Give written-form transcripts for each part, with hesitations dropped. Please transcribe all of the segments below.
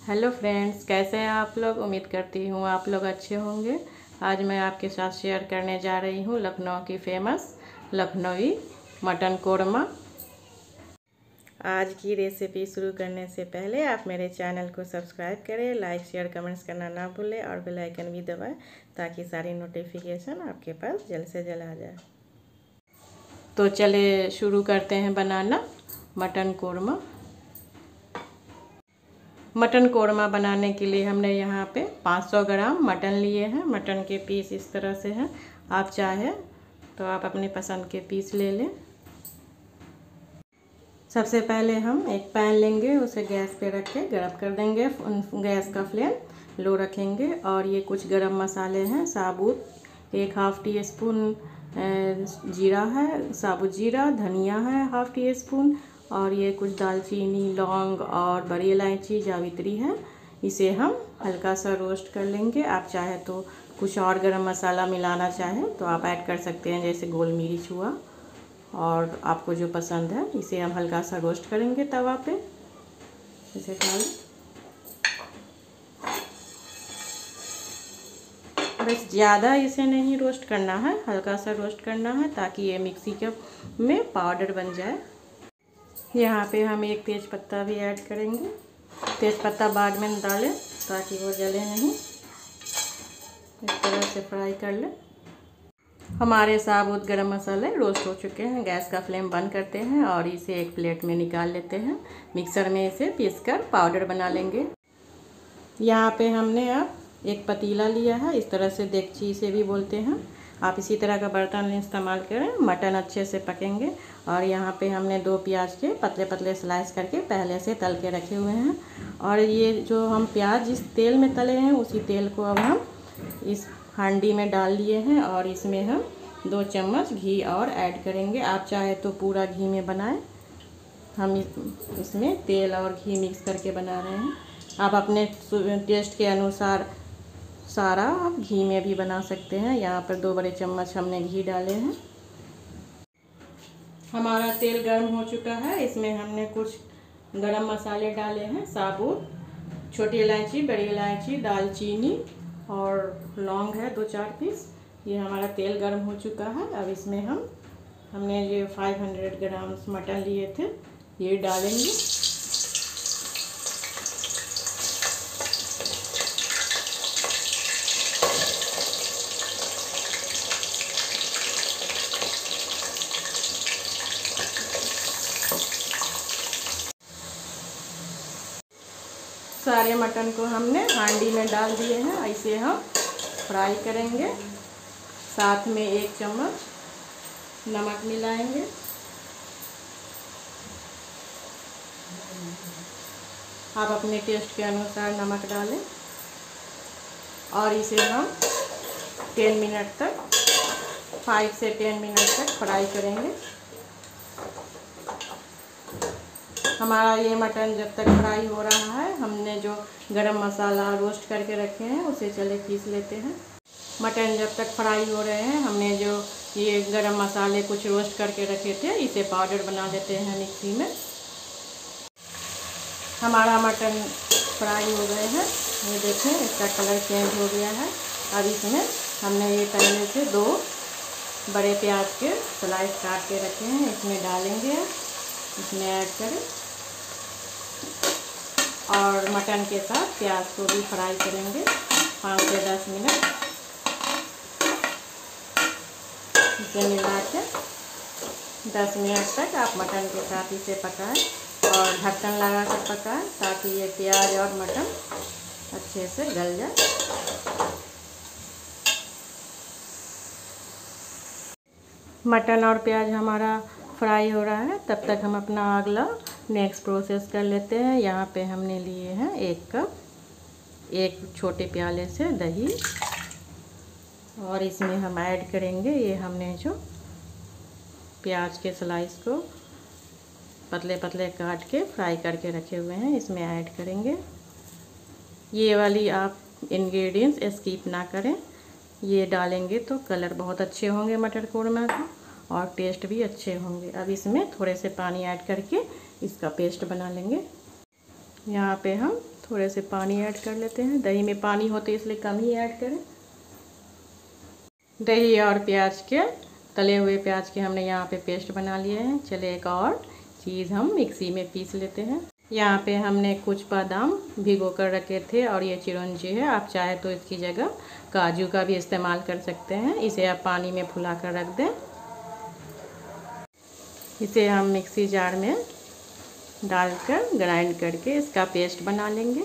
Hello friends, कैसे हैं आप लोग। उम्मीद करती हूँ आप लोग अच्छे होंगे। आज मैं आपके साथ शेयर करने जा रही हूँ लखनऊ की फेमस लखनवी मटन कोरमा। आज की रेसिपी शुरू करने से पहले आप मेरे चैनल को सब्सक्राइब करें, लाइक शेयर कमेंट्स करना ना भूलें और बेल आइकन भी दबाएं ताकि सारी नोटिफिकेशन आपके पास जल्द से जल्द आ जाए। तो चलिए शुरू करते हैं बनाना मटन कोरमा। मटन कोरमा बनाने के लिए हमने यहाँ पे 500 ग्राम मटन लिए हैं। मटन के पीस इस तरह से हैं। आप चाहे तो आप अपनी पसंद के पीस ले लें। सबसे पहले हम एक पैन लेंगे, उसे गैस पे रख के गर्म कर देंगे। गैस का फ्लेम लो रखेंगे और ये कुछ गरम मसाले हैं साबुत। 1/2 टी स्पून जीरा है, साबुत जीरा। धनिया है 1/2 टी स्पून। और ये कुछ दालचीनी, लौंग और बड़ी इलायची, जावित्री है। इसे हम हल्का सा रोस्ट कर लेंगे। आप चाहे तो कुछ और गरम मसाला मिलाना चाहें तो आप ऐड कर सकते हैं, जैसे गोल मिर्च हुआ और आपको जो पसंद है। इसे हम हल्का सा रोस्ट करेंगे तवा पे। इसे डाल बस ज़्यादा इसे नहीं रोस्ट करना है, हल्का सा रोस्ट करना है ताकि ये मिक्सी के में पाउडर बन जाए। यहाँ पे हम एक तेज पत्ता भी ऐड करेंगे। तेज पत्ता बाद में डालें ताकि वो जले नहीं। इस तरह से फ्राई कर लें। हमारे साबुत गरम मसाले रोस्ट हो चुके हैं। गैस का फ्लेम बंद करते हैं और इसे एक प्लेट में निकाल लेते हैं। मिक्सर में इसे पीसकर पाउडर बना लेंगे। यहाँ पे हमने अब एक पतीला लिया है, इस तरह से देगची इसे भी बोलते हैं। आप इसी तरह का बर्तन इस्तेमाल करें, मटन अच्छे से पकेंगे। और यहाँ पे हमने 2 प्याज के पतले पतले स्लाइस करके पहले से तल के रखे हुए हैं। और ये जो हम प्याज जिस तेल में तले हैं उसी तेल को अब हम इस हांडी में डाल दिए हैं और इसमें हम 2 चम्मच घी और ऐड करेंगे। आप चाहे तो पूरा घी में बनाएं। हम इसमें तेल और घी मिक्स करके बना रहे हैं। आप अपने टेस्ट के अनुसार सारा आप घी में भी बना सकते हैं। यहाँ पर 2 बड़े चम्मच हमने घी डाले हैं। हमारा तेल गर्म हो चुका है। इसमें हमने कुछ गरम मसाले डाले हैं साबुत। छोटी इलायची, बड़ी इलायची, दालचीनी और लौंग है 2-4 पीस। ये हमारा तेल गर्म हो चुका है। अब इसमें हमने ये 500 ग्राम मटन लिए थे, ये डालेंगे। सारे मटन को हमने हांडी में डाल दिए हैं। इसे हम फ्राई करेंगे। साथ में 1 चम्मच नमक मिलाएंगे। आप अपने टेस्ट के अनुसार नमक डालें और इसे हम 10 मिनट तक 5 से 10 मिनट तक फ्राई करेंगे। हमारा ये मटन जब तक फ्राई हो रहा है, हमने जो गरम मसाला रोस्ट करके रखे हैं उसे चले पीस लेते हैं। मटन जब तक फ्राई हो रहे हैं, हमने जो ये गरम मसाले कुछ रोस्ट करके रखे थे, इसे पाउडर बना लेते हैं मिक्सी में। हमारा मटन फ्राई हो गए हैं। ये देखें, इसका कलर चेंज हो गया है। अब इसमें हमने ये पहले से 2 बड़े प्याज के स्लाइस काट के रखे हैं, इसमें डालेंगे। इसमें ऐड करें और मटन के साथ प्याज को भी फ्राई करेंगे 5 से 10 मिनट। इसे मिला के 10 मिनट तक आप मटन के साथ इसे पकाएं और ढक्कन लगा कर पकाएं ताकि ये प्याज और मटन अच्छे से गल जाए। मटन और प्याज हमारा फ्राई हो रहा है, तब तक हम अपना अगला नेक्स्ट प्रोसेस कर लेते हैं। यहाँ पे हमने लिए हैं 1 कप, 1 छोटे प्याले से दही और इसमें हम ऐड करेंगे ये हमने जो प्याज के स्लाइस को पतले पतले काट के फ्राई करके रखे हुए हैं, इसमें ऐड करेंगे। ये वाली आप इंग्रेडिएंट्स स्किप ना करें, ये डालेंगे तो कलर बहुत अच्छे होंगे मटर कोरमा के और टेस्ट भी अच्छे होंगे। अब इसमें थोड़े से पानी ऐड करके इसका पेस्ट बना लेंगे। यहाँ पे हम थोड़े से पानी ऐड कर लेते हैं। दही में पानी होते इसलिए कम ही ऐड करें। दही और प्याज के, तले हुए प्याज के हमने यहाँ पे पेस्ट बना लिए हैं। चलिए एक और चीज़ हम मिक्सी में पीस लेते हैं। यहाँ पे हमने कुछ बादाम भिगो कर रखे थे और ये चिरौंजी है। आप चाहे तो इसकी जगह काजू का भी इस्तेमाल कर सकते हैं। इसे आप पानी में फुला कर रख दें। इसे हम मिक्सी जार में डालकर ग्राइंड करके इसका पेस्ट बना लेंगे।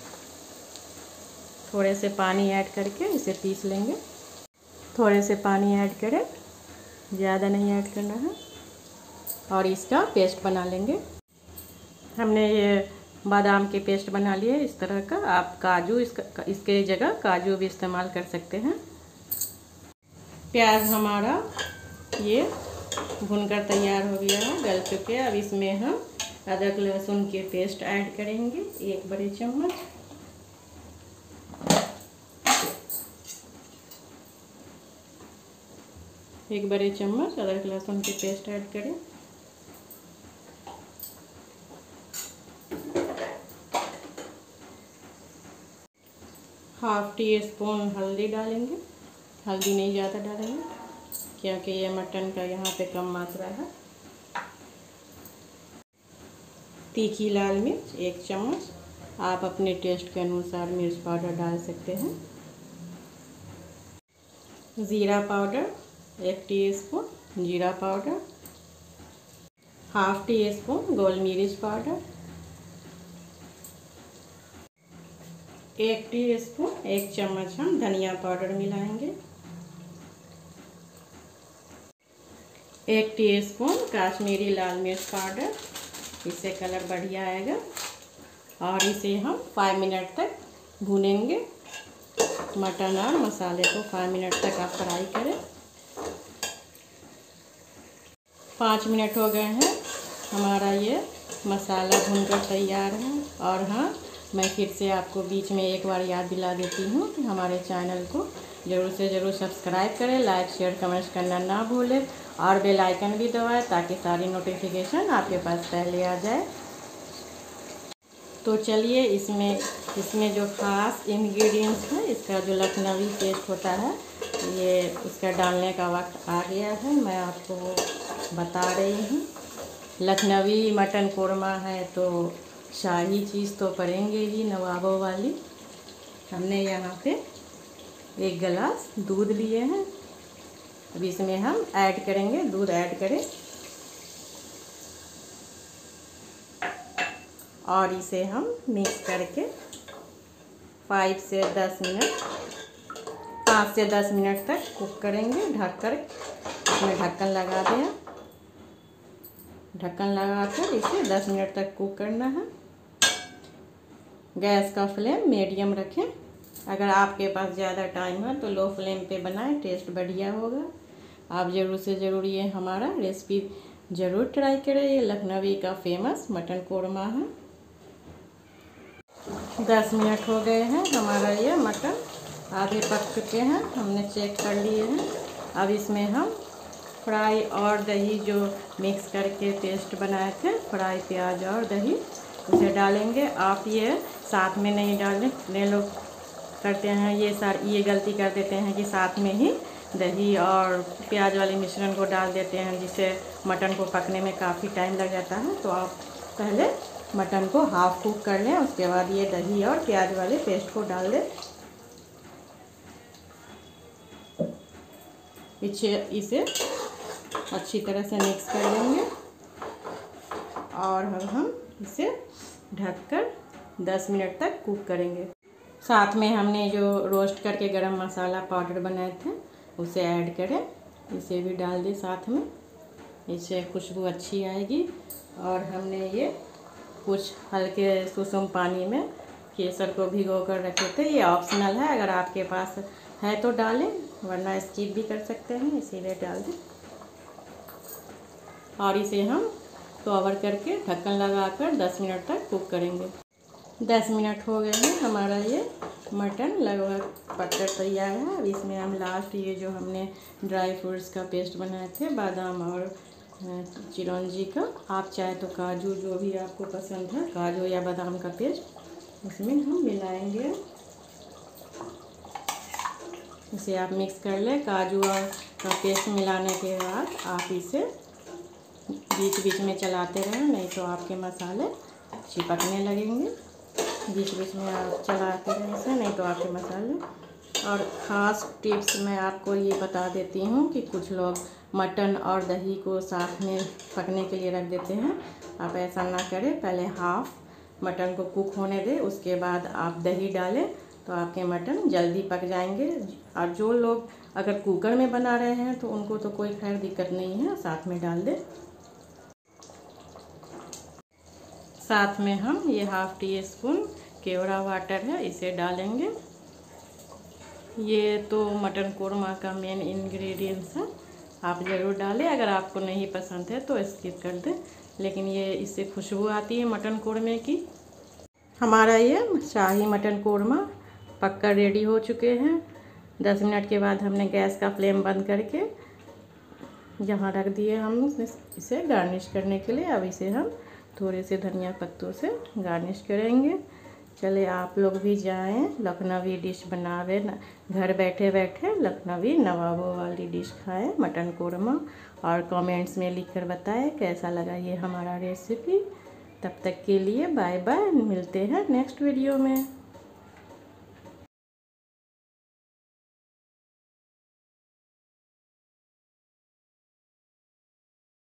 थोड़े से पानी ऐड करके इसे पीस लेंगे। थोड़े से पानी ऐड करें, ज़्यादा नहीं ऐड करना है, और इसका पेस्ट बना लेंगे। हमने ये बादाम के पेस्ट बना लिए इस तरह का। आप काजू इसके जगह काजू भी इस्तेमाल कर सकते हैं। प्याज हमारा ये भुनकर तैयार हो गया है, गल चुके। अब इसमें हम अदरक लहसुन के पेस्ट ऐड करेंगे, 1 बड़े चम्मच। एक बड़े चम्मच अदरक लहसुन के पेस्ट ऐड करें। हाफ टी स्पून हल्दी डालेंगे। हल्दी नहीं ज़्यादा डालेंगे क्योंकि ये मटन का यहाँ पे कम मात्रा है। तीखी लाल मिर्च 1 चम्मच। आप अपने टेस्ट के अनुसार मिर्च पाउडर डाल सकते हैं। ज़ीरा पाउडर 1 टीस्पून जीरा पाउडर। हाफ टी स्पून गोल मिर्च पाउडर। 1 टीस्पून 1 चम्मच हम धनिया पाउडर मिलाएंगे। 1 टीस्पून काश्मीरी लाल मिर्च पाउडर, इससे कलर बढ़िया आएगा। और इसे हम 5 मिनट तक भूनेंगे। मटन और मसाले को 5 मिनट तक आप फ्राई करें। 5 मिनट हो गए हैं, हमारा ये मसाला भूनकर तैयार है। और हाँ, मैं फिर से आपको बीच में एक बार याद दिला देती हूँ कि हमारे चैनल को ज़रूर से ज़रूर सब्सक्राइब करें, लाइक शेयर कमेंट्स करना ना भूलें और बेल आइकन भी दबाएं ताकि सारी नोटिफिकेशन आपके पास पहले आ जाए। तो चलिए इसमें जो ख़ास इंग्रेडिएंट्स है, इसका जो लखनवी पेस्ट होता है, ये इसका डालने का वक्त आ गया है। मैं आपको बता रही हूँ। लखनवी मटन कोरमा है तो शाही चीज़ तो पड़ेंगे ही, नवाबों वाली। हमने यहाँ पे 1 गिलास दूध लिए हैं। अब इसमें हम ऐड करेंगे, दूध ऐड करें और इसे हम मिक्स करके 5 से 10 मिनट तक कुक करेंगे ढककर। इसमें ढक्कन लगा दिया। ढक्कन लगाकर इसे 10 मिनट तक कुक करना है। गैस का फ्लेम मीडियम रखें। अगर आपके पास ज़्यादा टाइम है तो लो फ्लेम पे बनाएं, टेस्ट बढ़िया होगा। आप ज़रूर से ज़रूर ये हमारा रेसिपी ज़रूर ट्राई करें। ये लखनवी का फेमस मटन कोरमा है। 10 मिनट हो गए हैं, हमारा ये मटन आधे पक चुके हैं, हमने चेक कर लिए हैं। अब इसमें हम फ्राई और दही जो मिक्स करके पेस्ट बनाए थे, फ्राई प्याज और दही, उसे डालेंगे। आप ये साथ में नहीं डालें। कितने लोग करते हैं ये गलती कर देते हैं कि साथ में ही दही और प्याज वाले मिश्रण को डाल देते हैं, जिससे मटन को पकने में काफ़ी टाइम लग जाता है। तो आप पहले मटन को हाफ कुक कर लें, उसके बाद ये दही और प्याज वाले पेस्ट को डाल दें। इसे अच्छी तरह से मिक्स कर लेंगे और हम इसे ढककर 10 मिनट तक कुक करेंगे। साथ में हमने जो रोस्ट करके गरम मसाला पाउडर बनाए थे उसे ऐड करें, इसे भी डाल दें साथ में, इससे खुशबू अच्छी आएगी। और हमने ये कुछ हल्के सुसुम पानी में केसर को भिगो कर रखे थे। ये ऑप्शनल है, अगर आपके पास है तो डालें, वरना स्किप भी कर सकते हैं, इसीलिए डाल दें। और इसे हम कवर करके ढक्कन लगाकर 10 मिनट तक कुक करेंगे। 10 मिनट हो गए हैं, हमारा ये मटन लगभग पककर तैयार है। अब इसमें हम लास्ट ये जो हमने ड्राई फ्रूट्स का पेस्ट बनाए थे, बादाम और चिरौंजी का, आप चाहे तो काजू, जो भी आपको पसंद है, काजू या बादाम का पेस्ट इसमें हम मिलाएंगे। इसे आप मिक्स कर लें। काजू का पेस्ट मिलाने के बाद आप इसे बीच बीच में चलाते रहें, नहीं तो आपके मसाले चिपकने लगेंगे। बीच बीच में आप चलाते रहें इसे, नहीं तो आपके मसाले। और ख़ास टिप्स मैं आपको ये बता देती हूँ कि कुछ लोग मटन और दही को साथ में पकने के लिए रख देते हैं। आप ऐसा ना करें, पहले हाफ़ मटन को कुक होने दें, उसके बाद आप दही डालें तो आपके मटन जल्दी पक जाएंगे। और जो लोग अगर कुकर में बना रहे हैं तो उनको तो कोई खैर दिक्कत नहीं है, साथ में डाल दें। साथ में हम ये 1/2 टीस्पून केवड़ा वाटर है, इसे डालेंगे। ये तो मटन कोरमा का मेन इंग्रेडिएंट्स है, आप ज़रूर डालें। अगर आपको नहीं पसंद है तो स्किप कर दें, लेकिन ये इससे खुशबू आती है मटन कोरमे की। हमारा ये शाही मटन कोरमा पक्का रेडी हो चुके हैं। 10 मिनट के बाद हमने गैस का फ्लेम बंद करके यहाँ रख दिए हम इसे गार्निश करने के लिए। अब इसे हम थोड़े से धनिया पत्तों से गार्निश करेंगे। चले आप लोग भी जाएं, लखनवी डिश बनावे, घर बैठे बैठे लखनवी नवाबों वाली डिश खाएं, मटन कोरमा। और कमेंट्स में लिखकर बताएं कैसा लगा ये हमारा रेसिपी। तब तक के लिए बाय बाय, मिलते हैं नेक्स्ट वीडियो में।